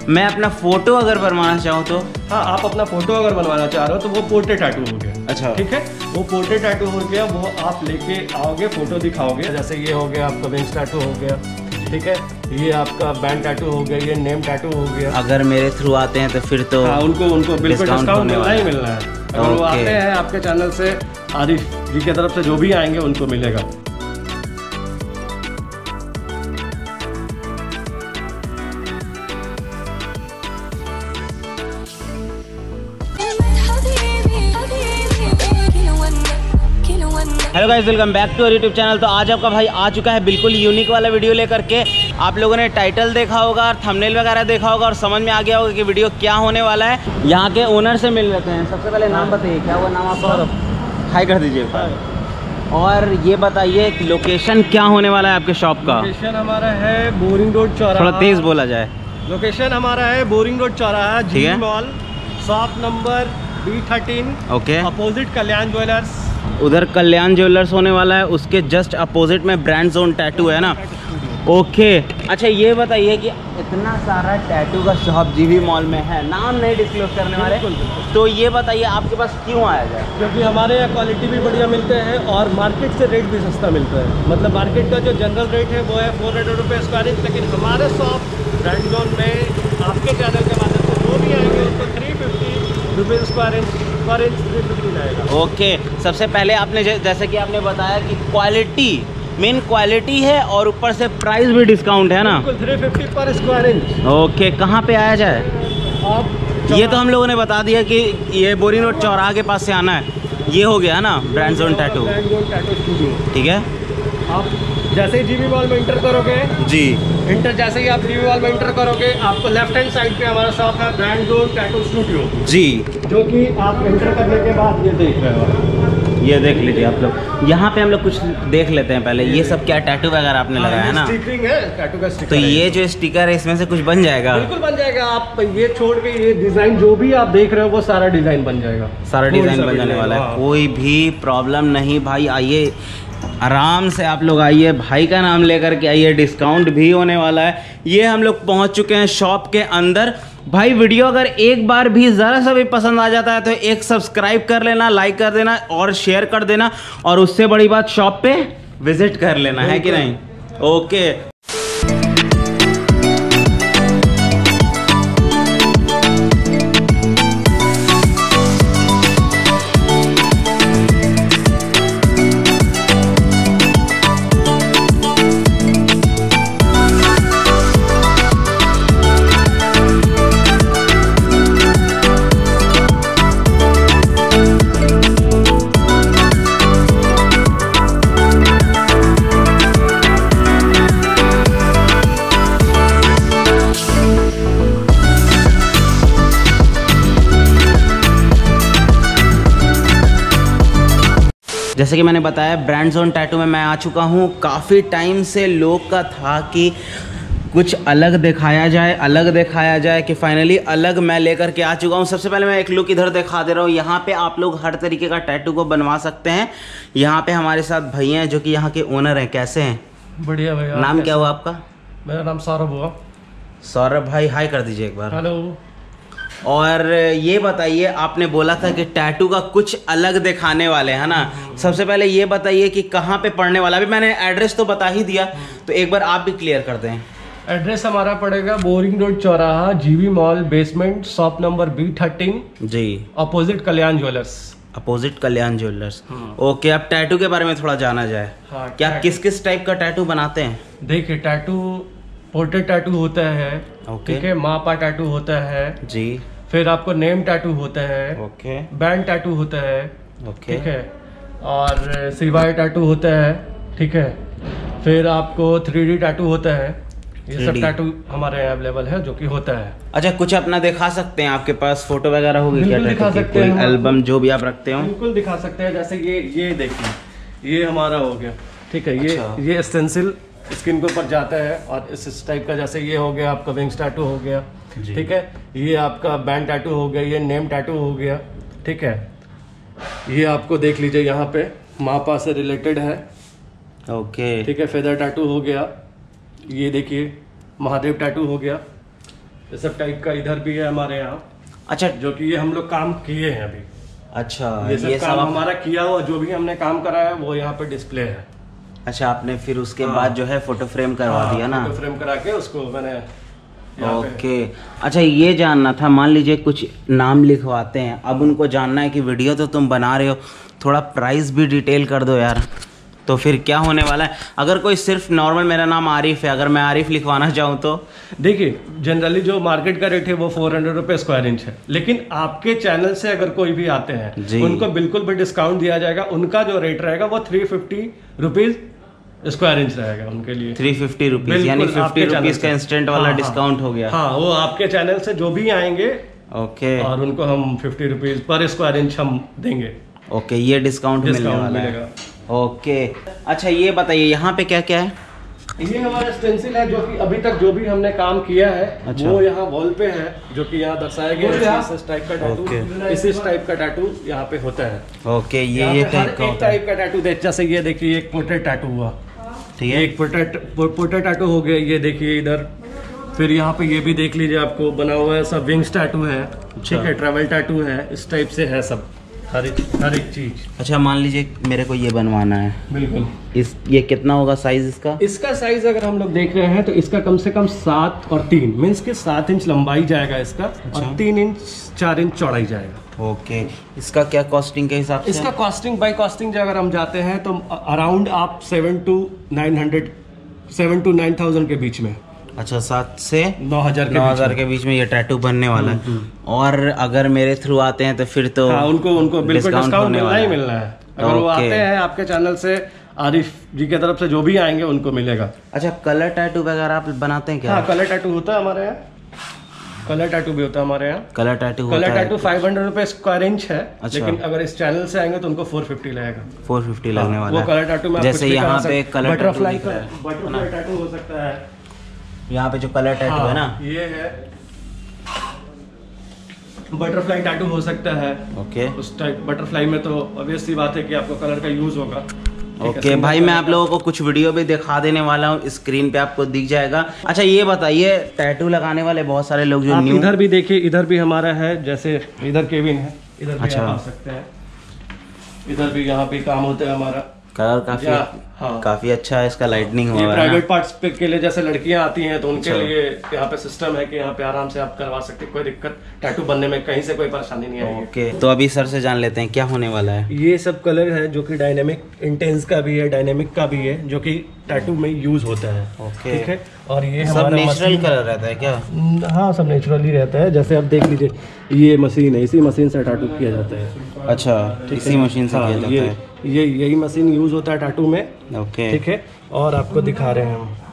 मैं अपना फोटो अगर बनवाना चाहूँ तो? हाँ, आप अपना फोटो अगर बनवाना चाह रहे हो तो वो पोर्ट्रेट टैटू हो गया। अच्छा, ठीक है, वो पोर्ट्रेट टैटू हो गया, वो आप लेके आओगे, फोटो दिखाओगे, जैसे ये हो गया आपका विंग्स टैटू हो गया। ठीक है, ये आपका बैंड टैटू हो गया, ये नेम टैटू हो गया। अगर मेरे थ्रू आते हैं तो फिर तो हाँ, उनको बिल्कुल डिस्काउंट मिलना ही मिलना है। अगर वो आते हैं आपके चैनल से, आरिफ जी की तरफ से जो भी आएंगे उनको मिलेगा। Hello guys, welcome back to our YouTube channel. तो आज आपका भाई आ चुका है बिल्कुल यूनिक वाला वीडियो लेकर के। आप लोगों ने टाइटल देखा होगा और थंबनेल वगैरह देखा होगा और समझ में आ गया होगा कि वीडियो क्या होने वाला है। यहाँ के ओनर से मिल लेते हैं। सबसे पहले नाम बताइए, क्या हुआ नाम आपका? हाई कर दीजिए। और ये बताइए कि लोकेशन क्या होने वाला है आपके शॉप का? लोकेशन हमारा है बोरिंग रोड चौराहा। थोड़ा तेज बोला जाए। लोकेशन हमारा है बोरिंग रोड चौराहा, G mall, shop number B13। Okay, opposite Kalyan Jewellers. उधर कल्याण ज्वेलर्स होने वाला है, उसके जस्ट अपोजिट में ब्रांड जोन टैटू है ना। ओके, अच्छा ये बताइए कि इतना सारा टैटू का शॉप जीवी मॉल में है, नाम नहीं डिस्क्लोज करने वाले, तो ये बताइए आपके पास क्यों आया जाए? क्योंकि हमारे यहाँ क्वालिटी भी बढ़िया मिलते हैं और मार्केट से रेट भी सस्ता मिलता है। मतलब मार्केट का जो जनरल रेट है वो है 400 रुपये स्क्वायर इंच, लेकिन हमारे शॉप ब्रांड जोन में आपके चैनल के माध्यम से जो भी आएंगे उनको 350 रुपये स्क्वायर इंच 350 आएगा। ओके, सबसे पहले आपने जैसे कि आपने बताया कि क्वालिटी, मेन क्वालिटी है और ऊपर से प्राइस भी डिस्काउंट है ना। 350 पर स्क्वायर इंच। ओके, कहाँ पे आया जाए? आप ये तो हम लोगों ने बता दिया कि ये बोरिंग रोड चौराहा के पास से आना है। ये हो गया ना brand zone tattoo. Brand zone tattoo studio, ठीक है। आप जैसे ही जीवी मॉल में इंटर करोगे जी, जैसे ही आप जीवी मॉल में इंटर करोगे, आपको लेफ्ट हैंड साइड पे हमारा शॉप है brand zone tattoo studio ji, जो कि आप इंटर करने के बाद ये देख रहे हो। ये देख लीजिए आप लोग। यहाँ पे हम लोग कुछ देख लेते हैं पहले। ये सब क्या टैटू वगैरह आपने लगाया है ना? स्टिकरिंग है, टैटू का स्टिकर। तो ये जो स्टिकर है इसमें से कुछ बन जाएगा? बिल्कुल बन जाएगा। आप ये छोड़ के ये डिजाइन जो भी आप देख रहे हो वो सारा डिजाइन बन जाएगा। सारा डिजाइन बन जाने वाला है, कोई भी प्रॉब्लम नहीं भाई। आइए आराम से आप लोग आइए, भाई का नाम लेकर के आइए, डिस्काउंट भी होने वाला है। ये हम लोग पहुंच चुके हैं शॉप के अंदर। भाई वीडियो अगर एक बार भी ज़रा सा भी पसंद आ जाता है तो एक सब्सक्राइब कर लेना, लाइक कर देना और शेयर कर देना, और उससे बड़ी बात शॉप पे विजिट कर लेना, है कि नहीं? ओके, जैसे कि मैंने बताया ब्रांड जोन टैटू में मैं आ चुका हूँ। काफ़ी टाइम से लोग का था कि कुछ अलग दिखाया जाए, कि फाइनली अलग मैं लेकर के आ चुका हूँ। सबसे पहले मैं एक लुक इधर दिखा दे रहा हूँ। यहाँ पे आप लोग हर तरीके का टैटू को बनवा सकते हैं। यहाँ पे हमारे साथ भैया हैं जो कि यहाँ के ओनर हैं। कैसे हैं? बढ़िया भैया। नाम क्या हुआ आपका? मेरा नाम सौरभ हुआ। सौरभ भाई, हाई कर दीजिए एक बार। हेलो। और ये बताइए, आपने बोला था कि टैटू का कुछ अलग दिखाने वाले हैं ना। सबसे पहले ये बताइए कि कहाँ पे पड़ने वाला। अभी मैंने एड्रेस तो बता ही दिया, तो एक बार आप भी क्लियर कर दें। एड्रेस हमारा पड़ेगा बोरिंग रोड चौराहा, GV mall basement, shop number B13 ji, opposite Kalyan Jewellers. Opposite Kalyan Jewellers. Okay, अब टैटू के बारे में थोड़ा जाना जाए। हाँ, क्या किस किस टाइप का टैटू बनाते हैं? देखिए, टैटू पोर्ट्रेट टैटू होता है, ठीक है, मापा टैटू होता है जी, फिर आपको नेम टैटू होता है, ओके, बैंड टैटू होता है, ओके, ठीक है, और सिवाय टैटू होता है, ठीक है, फिर आपको 3D टैटू होता है। ये सब टैटू हमारे यहाँ अवेलेबल है जो कि होता है। अच्छा, कुछ अपना दिखा सकते हैं? आपके पास फोटो वगैरह होगी क्या? दिखा सकते हैं, एल्बम जो भी आप रखते हो बिल्कुल दिखा सकते हैं। जैसे ये देखिए, ये हमारा हो गया, ठीक है। अच्छा। ये स्टेंसिल स्किन के ऊपर जाता है और इस टाइप का, जैसे ये हो गया आपका विंग्स टैटू हो गया, ठीक है, ये आपका बैंड टैटू हो गया, ये नेम टैटू हो गया, ठीक है। ये आपको देख लीजिए यहाँ पे मापा से रिलेटेड है, ओके, ठीक है। फेदर टैटू हो गया, ये देखिए महादेव टैटू हो गया, ये सब टाइप का इधर भी है हमारे यहाँ। अच्छा, जो कि ये हम लोग काम किए हैं अभी। अच्छा, ये सब काम हमारा किया हुआ, जो भी हमने काम करा है वो यहाँ पे डिस्प्ले है। अच्छा, आपने फिर उसके बाद जो है फोटो फ्रेम करवा दिया ना? फोटो फ्रेम करा के उसको मैंने ओके। अच्छा, ये जानना था, मान लीजिए कुछ नाम लिखवाते हैं, अब उनको जानना है कि वीडियो तो तुम बना रहे हो, थोड़ा प्राइस भी डिटेल कर दो यार, तो फिर क्या होने वाला है? अगर कोई सिर्फ नॉर्मल, मेरा नाम आरिफ है, अगर मैं आरिफ लिखवाना चाहूँ तो? देखिए, जनरली जो मार्केट का रेट है वो 400 रुपये स्क्वायर इंच है, लेकिन आपके चैनल से अगर कोई भी आते हैं उनको बिल्कुल भी डिस्काउंट दिया जाएगा। उनका जो रेट रहेगा वो 350 रुपीज स्क्वायर इंच रहेगा उनके लिए। 350 रुपीज, यानी 50 रुपीज का इंस्टेंट वाला डिस्काउंट हो गया। हाँ, वो आपके चैनल से जो भी आएंगे, ओके, और उनको हम 50 रुपीज पर स्क्वायर इंच हम देंगे। ओके, ये डिस्काउंट मिलने वाला है। ओके, अच्छा ये बताइए यहाँ पे क्या क्या है? ये हमारा स्टेंसिल है, जो कि अभी तक जो भी हमने काम किया है अच्छा। वो यहाँ वॉल पे है, जो कि यहाँ दर्शाया गया है। इस टाइप का टैटू, इस टाइप का टैटू यहाँ पे होता है। ओके, ये टाइप का टैटू जैसे ये देखिए, एक पोर्ट्रेट टैटू हुआ, ठीक है, एक पोर्ट्रेट टैटू हो गया। ये देखिए इधर, फिर यहाँ पे ये भी देख लीजिए, आपको बना हुआ है सब विंग्स टैटू है, ठीक है, ट्रैवल टैटू है, इस टाइप से है सब, हर एक चीज। अच्छा, मान लीजिए मेरे को ये बनवाना है, बिल्कुल। ये कितना होगा साइज इसका? इसका साइज अगर हम लोग देख रहे हैं तो इसका कम से कम 7 और 3 मीन्स के 7 इंच लंबाई जाएगा इसका। अच्छा। और 3 इंच 4 इंच चौड़ाई जाएगा। ओके, इसका क्या कॉस्टिंग के हिसाब से? इसका कॉस्टिंग बाय कॉस्टिंग अगर हम जाते हैं तो अराउंड आप 7 to 9,000 के बीच में। अच्छा, 7 से 9,000 के बीच में ये टैटू बनने वाला है। और अगर मेरे थ्रू आते हैं तो फिर तो हाँ, उनको बिल्कुल डिस्काउंट मिलना ही मिलना है। अगर वो आते हैं आपके चैनल से, आरिफ जी की तरफ से जो भी आएंगे उनको मिलेगा। अच्छा, कलर टैटू वगैरह आप बनाते हैं क्या? हाँ, कलर टैटू होता है हमारे यहाँ, कलर टैटू भी होता है हमारे यहाँ। कलर टैटू 500 रुपए स्क्वायर इंच है। अच्छा। लेकिन अगर इस चैनल से आएंगे तो उनको 450 लगेगा। 450 लगने वाला है। वो कलर टैटू में जैसे यहाँ पे कलर बटरफ्लाई टैटू हो सकता है। यहाँ पे जो कलर टैटू है ना, ये है बटरफ्लाई टैटू हो सकता है। ओके, उस टाइप बटरफ्लाई में तो ऑब्वियस सी बात है कि आपको कलर का यूज होगा। ओके भाई, मैं आप लोगों को कुछ वीडियो भी दिखा देने वाला हूँ, स्क्रीन पे आपको दिख जाएगा। अच्छा, ये बताइए, टैटू लगाने वाले बहुत सारे लोग जो न्यू, इधर भी देखिए, इधर भी हमारा है, जैसे इधर केबिन है, इधर भी अच्छा, आ सकते हैं, इधर भी यहाँ पे काम होता है हमारा। कलर काफी अच्छा है इसका, लाइटनिंग हुआ है। प्राइवेट पार्ट्स पे के लिए जैसे लड़कियां आती हैं तो उनके लिए यहाँ पे सिस्टम है कि यहाँ पे आराम से आप करवा सकते हैं, कोई दिक्कत, टैटू बनने में कहीं से कोई परेशानी नहीं आएगी। ओके, तो अभी सर से जान लेते हैं क्या होने वाला है। ये सब कलर है जो कि डायनेमिक, इंटेंस का भी है, डायनेमिक का भी है, जो कि टैटू में यूज होता है। ओके, ठीक है। और ये सब नेचुरल कलर रहता है क्या? हाँ, सब नेचुरल ही रहता है। जैसे आप देख लीजिए, ये मशीन है, इसी मशीन से टैटू किया जाता है। अच्छा, इसी मशीन से किया जाता है। यही मशीन यूज होता है टैटू में। ओके, ठीक है। और आपको दिखा रहे हैं हम,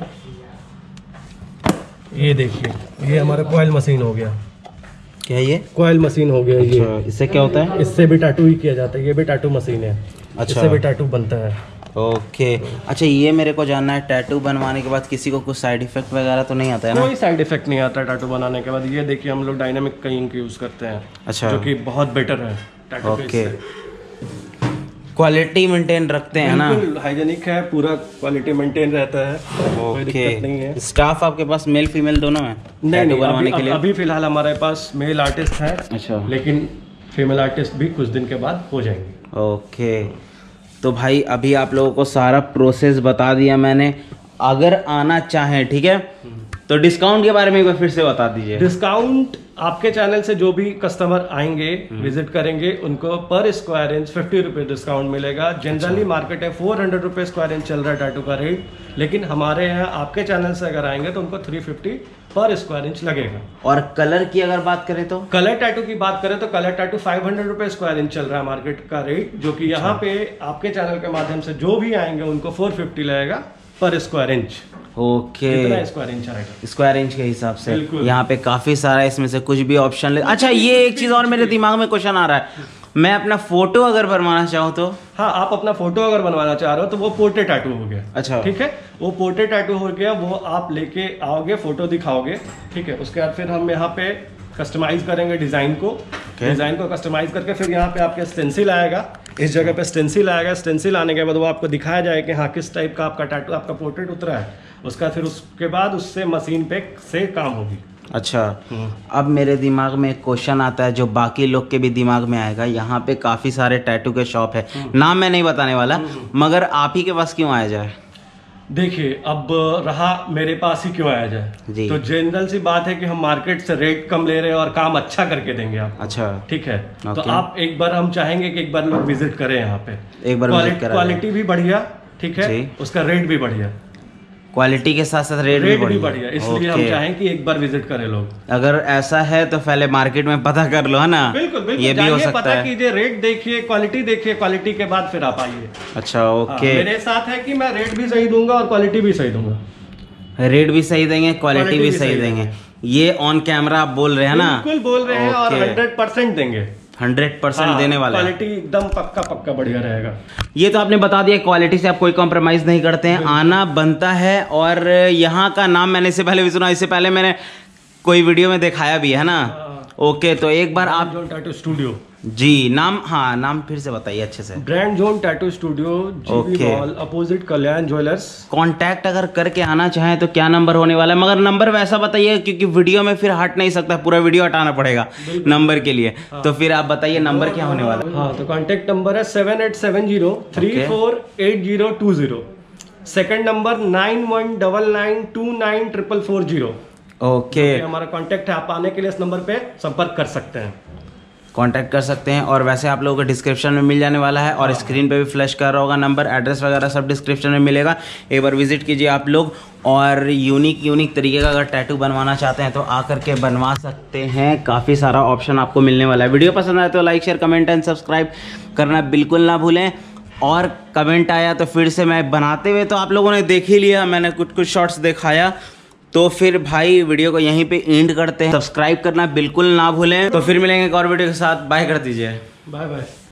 ये देखिए, ये हमारा कॉइल मशीन हो गया। क्या ये कॉइल मशीन हो गया? अच्छा, ये इससे क्या होता है? इससे भी टैटू ही किया जाता है, ये भी टैटू मशीन है। अच्छा, इससे भी टैटू बनता है। ओके। अच्छा, ये मेरे को जानना है, टैटू बनवाने के बाद किसी को कुछ साइड इफेक्ट वगैरह तो नहीं आता है ना? कोई साइड इफेक्ट नहीं आता टैटू बनाने के बाद। ये देखिए, हम लोग डायनामिक का इंक यूज करते हैं। अच्छा, जो कि बहुत बेटर है टैटू। ओके, क्वालिटी मेंटेन रखते हैं ना? हाइजेनिक है, पूरा क्वालिटी मेंटेन रहता है। कोई दिक्कत नहीं है। स्टाफ आपके पास मेल फीमेल दोनों है? नहीं, बनवाने के लिए अभी फिलहाल हमारे पास मेल आर्टिस्ट है। अच्छा, लेकिन फीमेल आर्टिस्ट भी कुछ दिन के बाद हो जाएंगे। ओके, तो भाई अभी आप लोगों को सारा प्रोसेस बता दिया मैंने। अगर आना चाहें, ठीक है, तो डिस्काउंट के बारे में एक बार फिर से बता दीजिए। डिस्काउंट आपके चैनल से जो भी कस्टमर आएंगे, विजिट करेंगे, उनको पर स्क्वायर इंच 50 रुपये डिस्काउंट मिलेगा। जनरली मार्केट है 400 रुपये स्क्वायर इंच चल रहा है टैटू का रेट, लेकिन हमारे यहाँ आपके चैनल से अगर आएंगे तो उनको 350 पर स्क्वायर इंच लगेगा। और कलर की अगर बात करें तो? कलर टैटू की बात करें तो कलर टैटू 500 रुपये स्क्वायर इंच चल रहा है मार्केट का रेट, जो कि यहाँ पे आपके चैनल के माध्यम से जो भी आएंगे उनको 450 लगेगा पर square inch. Okay, square inch आएगा, स्क्वायर इंच के हिसाब से। यहाँ पे काफी सारा इसमें से कुछ भी ऑप्शन अच्छा, ये एक चीज और मेरे दिमाग में क्वेश्चन आ रहा है, मैं अपना फोटो अगर बनवाना चाहूँ तो? हाँ, आप अपना फोटो अगर बनवाना चाह रहे हो तो वो पोर्ट्रेट टैटू हो गया। अच्छा, ठीक है, वो पोर्ट्रेट टैटू हो गया, वो आप लेके आओगे, फोटो दिखाओगे, ठीक है। उसके बाद फिर हम यहाँ पे कस्टमाइज करेंगे डिजाइन को। डिजाइन को कस्टमाइज करके फिर यहाँ पे आपके स्टेंसिल आएगा, इस जगह पे स्टेंसिल आएगा। स्टेंसिल आने के बाद वो आपको दिखाया जाएगा कि हाँ किस टाइप का आपका टैटू, आपका पोर्ट्रेट उतरा है। उसका फिर उसके बाद उससे मशीन पे से काम होगी। अच्छा, अब मेरे दिमाग में एक क्वेश्चन आता है जो बाकी लोग के भी दिमाग में आएगा। यहाँ पे काफ़ी सारे टैटू के शॉप है, नाम मैं नहीं बताने वाला, मगर आप ही के पास क्यों आया जाए? देखिए, अब रहा मेरे पास ही क्यों आया जाए, तो जनरल सी बात है कि हम मार्केट से रेट कम ले रहे हैं और काम अच्छा करके देंगे आप। अच्छा, ठीक है। तो आप एक बार, हम चाहेंगे कि एक बार लोग विजिट करें यहाँ पे, एक बार क्वालिटी भी बढ़िया, ठीक है, उसका रेट भी बढ़िया, क्वालिटी के साथ साथ रेट भी बढ़िया, इसलिए हम चाहें कि एक बार विजिट करें लोग। अगर ऐसा है तो पहले मार्केट में पता कर लो, है ना? बिल्कुल बिल्कुल, ये भी हो सकता पता है। कीजिए, रेट देखिए, क्वालिटी देखिए, क्वालिटी के बाद फिर आप आइए। अच्छा, ओके। मेरे साथ है कि मैं रेट भी सही दूंगा और क्वालिटी भी सही दूंगा। रेट भी सही देंगे, क्वालिटी भी सही देंगे। ये ऑन कैमरा आप बोल रहे हैं ना? बिल्कुल बोल रहे हैं, और 100% देंगे, 100% देने वाला है। क्वालिटी एकदम पक्का बढ़िया रहेगा। ये तो आपने बता दिया, क्वालिटी से आप कोई कॉम्प्रोमाइज नहीं करते हैं, आना बनता है। और यहाँ का नाम मैंने इससे पहले भी सुना, इससे पहले मैंने कोई वीडियो में दिखाया भी है ना? ओके, तो एक बार आप जोन टैटू स्टूडियो जी, नाम, हाँ नाम फिर से बताइए अच्छे से। Brand zone tattoo studio, GB mall opposite Kalyan Jewellers. Contact अगर करके आना चाहें तो क्या नंबर होने वाला है? मगर नंबर वैसा बताइए, क्योंकि वीडियो में फिर हट नहीं सकता, पूरा वीडियो हटाना पड़ेगा नंबर के लिए। तो फिर आप बताइए नंबर क्या होने वाला है? हाँ, तो कांटेक्ट नंबर है 7870348020। Second number 9199294440। ओके, हमारा कांटेक्ट है, आप आने के लिए इस नंबर पे संपर्क कर सकते हैं, कांटेक्ट कर सकते हैं। और वैसे आप लोगों को डिस्क्रिप्शन में मिल जाने वाला है, और स्क्रीन पे भी फ्लैश कर रहा होगा नंबर, एड्रेस वगैरह सब डिस्क्रिप्शन में मिलेगा। एक बार विजिट कीजिए आप लोग। और यूनिक तरीके का अगर टैटू बनवाना चाहते हैं तो आकर के बनवा सकते हैं, काफ़ी सारा ऑप्शन आपको मिलने वाला है। वीडियो पसंद आए तो like share comment and subscribe करना बिल्कुल ना भूलें। और कमेंट आया तो फिर से मैं बनाते हुए तो आप लोगों ने देख ही लिया, मैंने कुछ शॉर्ट्स दिखाया, तो फिर भाई वीडियो को यहीं पे एंड करते हैं। सब्सक्राइब करना बिल्कुल ना भूलें। तो फिर मिलेंगे एक और वीडियो के साथ, बाय कर दीजिए। Bye bye.